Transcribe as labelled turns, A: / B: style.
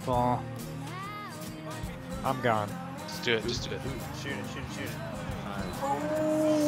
A: fall. I'm gone.
B: Just do it. Just do it.
C: Shoot it, shoot it, shoot it.